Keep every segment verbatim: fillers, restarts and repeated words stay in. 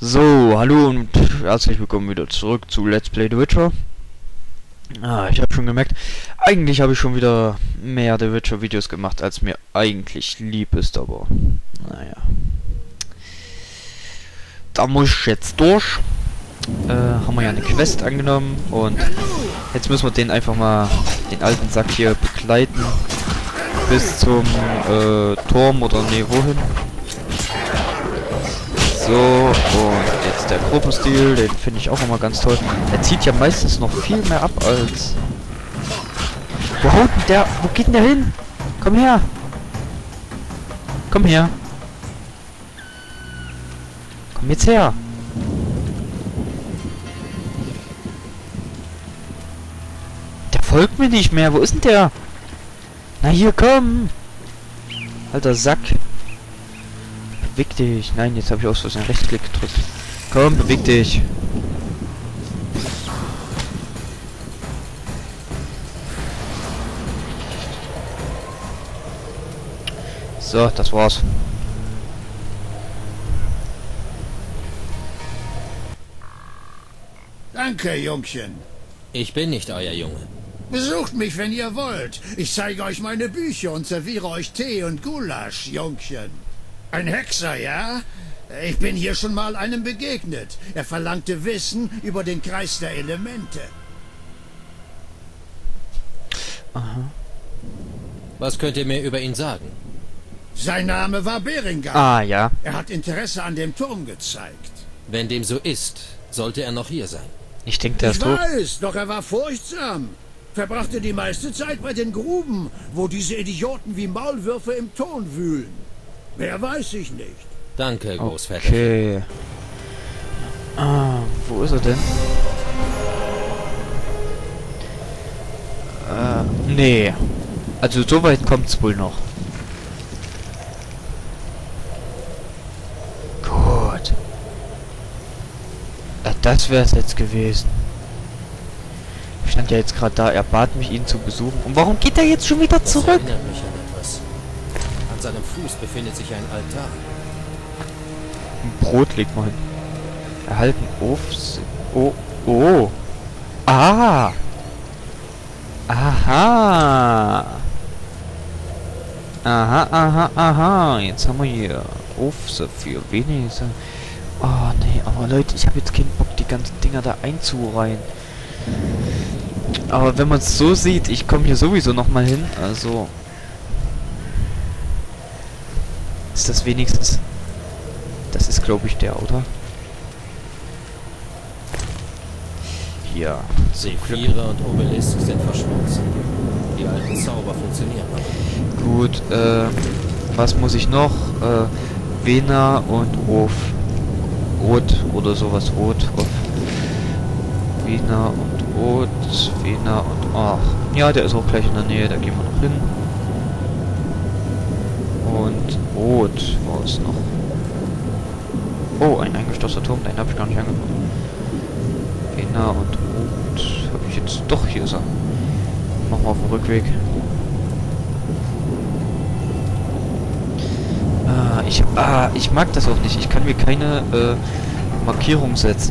So, hallo und herzlich willkommen wieder zurück zu Let's Play The Witcher. Ah, ich habe schon gemerkt, eigentlich habe ich schon wieder mehr The Witcher Videos gemacht, als mir eigentlich lieb ist, aber naja. Da muss ich jetzt durch. Äh, haben wir ja eine Quest angenommen und jetzt müssen wir den einfach mal, den alten Sack hier begleiten bis zum äh, Turm oder nee, wohin? So, und jetzt der Kropostil, den finde ich auch immer ganz toll. Der zieht ja meistens noch viel mehr ab als... Wo haut denn der? Wo geht denn der hin? Komm her! Komm her! Komm jetzt her! Der folgt mir nicht mehr, wo ist denn der? Na hier, komm! Alter Sack! Beweg dich. Nein, jetzt habe ich aus Versehen Rechtsklick gedrückt. Komm, beweg dich. So, das war's. Danke, Jungchen. Ich bin nicht euer Junge. Besucht mich, wenn ihr wollt. Ich zeige euch meine Bücher und serviere euch Tee und Gulasch, Jungchen. Ein Hexer, ja? Ich bin hier schon mal einem begegnet. Er verlangte Wissen über den Kreis der Elemente. Aha. Was könnt ihr mir über ihn sagen? Sein Name war Berengar. Ah, ja. Er hat Interesse an dem Turm gezeigt. Wenn dem so ist, sollte er noch hier sein. Ich denke, der Ich ist tot. weiß, doch er war furchtsam. Verbrachte die meiste Zeit bei den Gruben, wo diese Idioten wie Maulwürfe im Ton wühlen. Wer weiß ich nicht. Danke, Großväter. Okay. Ah, wo ist er denn? Äh, nee. Also so weit kommt's wohl noch. Gut. Ja, das wär's jetzt gewesen. Ich stand ja jetzt gerade da, er bat mich, ihn zu besuchen. Und warum geht er jetzt schon wieder Das zurück? erinnert mich an etwas. An seinem Fuß befindet sich ein Altar. Ein Brot legt man hin. Erhalten Ofs... Oh, oh. Ah. Aha. Aha, aha, aha. Jetzt haben wir hier Ofse für wenigstens. Oh, nee, aber Leute, ich habe jetzt keinen Bock, die ganzen Dinger da einzureihen. Aber wenn man es so sieht, ich komme hier sowieso nochmal hin, also... Ist das wenigstens... Das ist, glaube ich, der, oder? Hier. Sephira und Obelisk sind verschmolzen. Die alten Zauber funktionieren noch. Gut, äh... was muss ich noch? Äh... Vena und Of. Rot oder sowas. Rot. Of. Vena und Rot. Vena und... Ach. Ja, der ist auch gleich in der Nähe. Da gehen wir noch hin. Und Rot war es noch. Oh, ein eingestossener Turm. Den habe ich gar nicht angeguckt. Vena und Rot. Habe ich jetzt... Doch, hier ist er. Machen wir auf dem Rückweg. Ah, ich, ah, ich mag das auch nicht. Ich kann mir keine äh, Markierung setzen.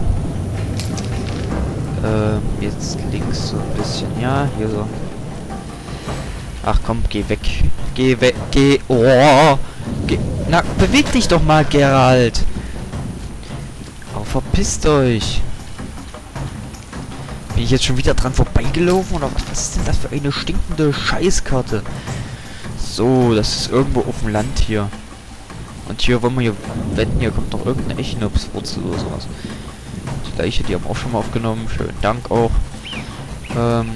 Ähm, jetzt links so ein bisschen. Ja, hier so. Ach komm, geh weg. Geh weg. Geh. Oh. Geh. Na, beweg dich doch mal, Geralt. Oh, verpisst euch. Bin ich jetzt schon wieder dran vorbeigelaufen oder was? Was ist denn das für eine stinkende Scheißkarte? So, das ist irgendwo auf dem Land hier. Und hier wollen wir hier wetten, hier kommt noch irgendeine Echinopswurzel oder sowas. Die Leiche, die haben wir auch schon mal aufgenommen. Schönen Dank auch. Ähm.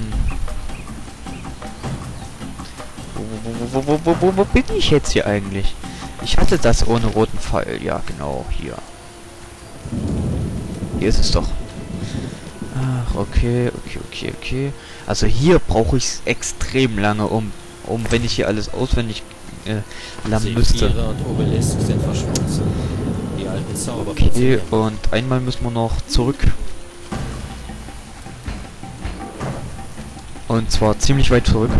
Wo, wo, wo, wo, wo, wo bin ich jetzt hier eigentlich? Ich hatte das ohne roten Pfeil. Ja, genau, hier. Hier ist es doch. Ach, okay, okay, okay, okay. Also hier brauche ich es extrem lange, um, um, wenn ich hier alles auswendig äh, lernen müsste. Sephira und Obelisk sind verschmolzen. Die alten Zauber Okay, funktionieren. und einmal müssen wir noch zurück. Und zwar ziemlich weit zurück.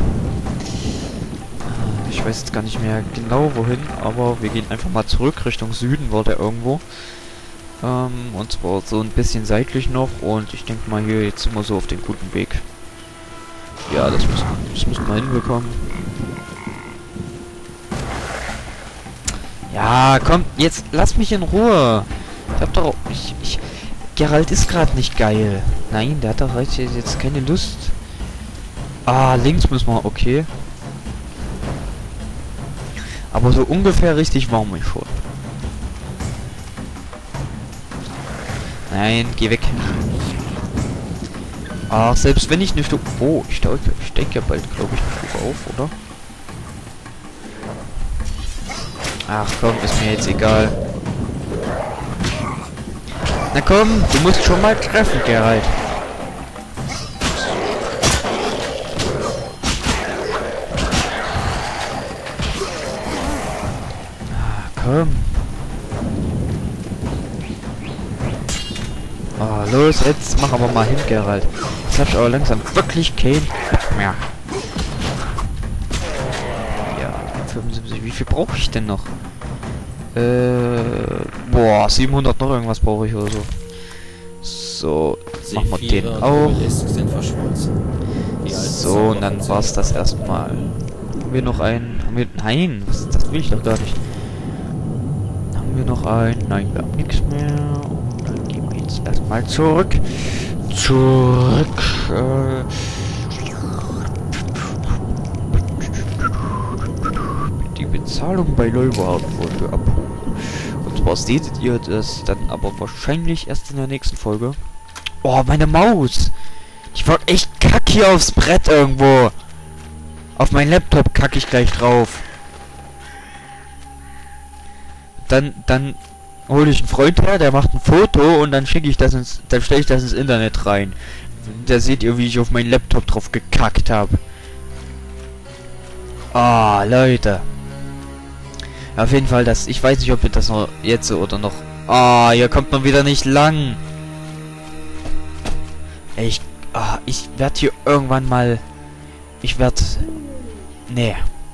Ich weiß jetzt gar nicht mehr genau wohin, aber wir gehen einfach mal zurück Richtung Süden, war der irgendwo. Ähm, und zwar so ein bisschen seitlich noch. Und ich denke mal hier, jetzt sind wir so auf dem guten Weg. Ja, das müssen, das müssen wir hinbekommen. Ja, komm, jetzt lass mich in Ruhe. Ich hab doch... Ich, ich, Geralt ist gerade nicht geil. Nein, der hat doch jetzt keine Lust. Ah, links müssen wir... Okay. Aber so ungefähr richtig waren wir schon. Nein, geh weg. Ach, selbst wenn ich eine Stufe... Oh, ich steige ich steig ja bald, glaube ich, eine Stufe auf, oder? Ach komm, ist mir jetzt egal. Na komm, du musst schon mal treffen, Geralt. Ah, komm. Oh, los, jetzt mach aber mal hin, Geralt. Jetzt hab ich aber langsam wirklich kein Bock mehr. Ja, fünfundsiebzig. Wie viel brauche ich denn noch? Äh, boah, siebenhundert noch irgendwas brauche ich oder so. So, machen wir den auch. So, und dann war es das erstmal. Haben wir noch einen? Haben wir, nein, was, das will ich doch gar nicht. Haben wir noch einen? Nein, wir haben nichts mehr. Und dann gehen wir jetzt erstmal zurück. Zurück. Äh, die Bezahlung bei Neuwagen wollen wir abholen. Und zwar seht ihr das dann aber wahrscheinlich erst in der nächsten Folge. Oh, meine Maus! Ich wollte echt kack hier aufs Brett irgendwo. Auf meinen Laptop kacke ich gleich drauf. Dann, dann hole ich einen Freund her, der macht ein Foto und dann schicke ich das ins, dann stelle ich das ins Internet rein. Da seht ihr, wie ich auf meinen Laptop drauf gekackt habe. Ah, Leute. Auf jeden Fall, das, ich weiß nicht, ob wir das noch jetzt oder noch... Ah, hier kommt man wieder nicht lang. Ich, ah, ich werde hier irgendwann mal... Ich werde... Nee.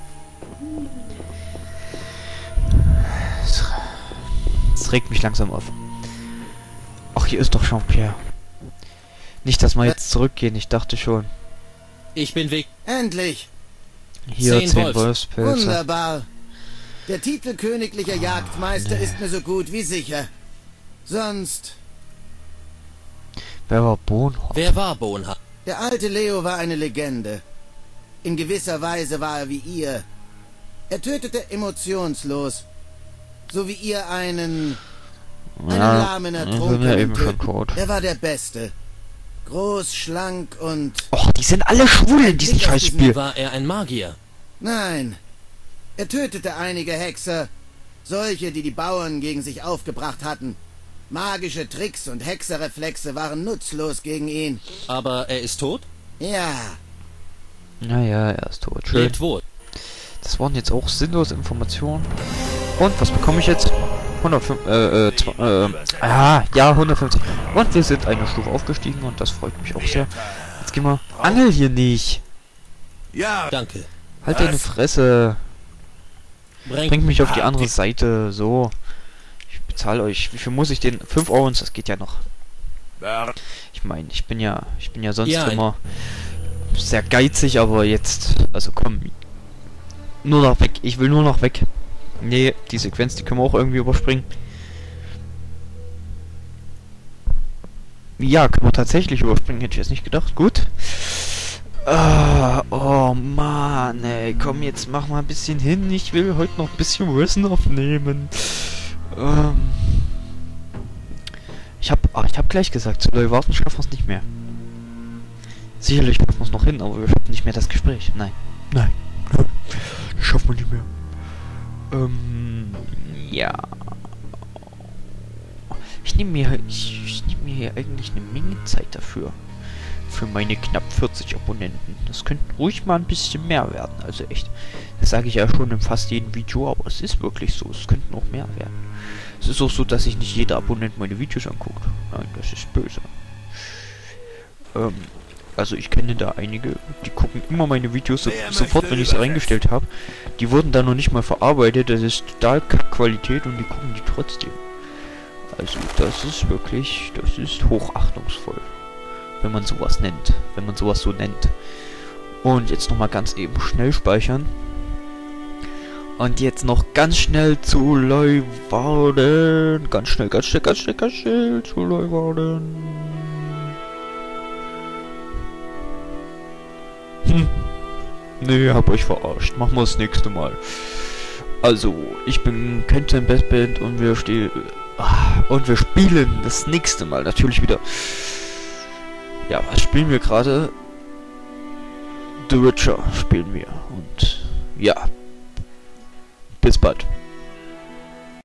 Das regt mich langsam auf. Ach, hier ist doch Jean-Pierre. Nicht, dass wir jetzt zurückgehen, ich dachte schon. Ich bin weg. Endlich! Hier, Zehn zehn Wolfs. Wolfspilze. Wunderbar! Der Titel königlicher Jagdmeister ist mir so gut wie sicher. Sonst... Wer war Bonhoff? Wer war Bonha? Der alte Leo war eine Legende. In gewisser Weise war er wie ihr. Er tötete emotionslos. So wie ihr einen... einen Ja, lahmen wir sind Ertrunkenen ja eben schon töten. tot. Er war der Beste. Groß, schlank und... Och, die sind alle schwul in diesem Blick auf diesen- Scheißspiel. War er ein Magier? Nein. Er tötete einige Hexer. Solche, die die Bauern gegen sich aufgebracht hatten. Magische Tricks und Hexerreflexe waren nutzlos gegen ihn. Aber er ist tot? Ja. Naja, er ist tot. Schön. Lebt wohl. Das waren jetzt auch sinnlose Informationen. Und was bekomme ich jetzt? hundertfünf, äh, äh, zwei, äh, ah, ja, hundertfünfzig. Und wir sind eine Stufe aufgestiegen und das freut mich auch sehr. Jetzt gehen wir. Angel hier nicht. Ja. Danke. Halt deine Fresse. Bring, Bringt mich auf die andere Seite. So. Ich bezahle euch. Wie viel muss ich den? fünf Euro, das geht ja noch. Ich meine, ich bin ja, ich bin ja sonst Ja, immer sehr geizig, aber jetzt, also komm. Nur noch weg. Ich will nur noch weg. Nee, die Sequenz, die können wir auch irgendwie überspringen. Ja, können wir tatsächlich überspringen, hätte ich jetzt nicht gedacht. Gut. Ah, oh Mann, ey, komm, jetzt mach mal ein bisschen hin. Ich will heute noch ein bisschen Risen aufnehmen. Ähm, ich hab, ah, ich hab gleich gesagt, zu Leuwarten schaffen wir es nicht mehr. Sicherlich schaffen wir es noch hin, aber wir schaffen nicht mehr das Gespräch. Nein. Nein. Nein. Das schaffen wir nicht mehr. Ähm, ja. Ich nehme mir, ich, ich nehme mir hier eigentlich eine Menge Zeit dafür. Für meine knapp vierzig Abonnenten. Das könnte ruhig mal ein bisschen mehr werden. Also echt. Das sage ich ja schon in fast jedem Video, aber es ist wirklich so. Es könnten noch mehr werden. Es ist auch so, dass sich nicht jeder Abonnent meine Videos anguckt. Nein, das ist böse. Ähm, also ich kenne da einige, die gucken immer meine Videos so, sofort, wenn ich sie reingestellt habe. Die wurden da noch nicht mal verarbeitet. Das ist total Kack-Qualität und die gucken die trotzdem. Also das ist wirklich, das ist hochachtungsvoll, wenn man sowas nennt, wenn man sowas so nennt. Und jetzt nochmal ganz eben schnell speichern. Und jetzt noch ganz schnell zu Leeuwarden. Ganz schnell, ganz schnell, ganz schnell, ganz schnell zu Leeuwarden. Hm. Nee, hab euch verarscht. Machen wir das nächste Mal. Also, ich bin Kenton Bestband und wir stehen... Und wir spielen das nächste Mal natürlich wieder. Ja, was spielen wir gerade? The Witcher spielen wir. Und ja, bis bald.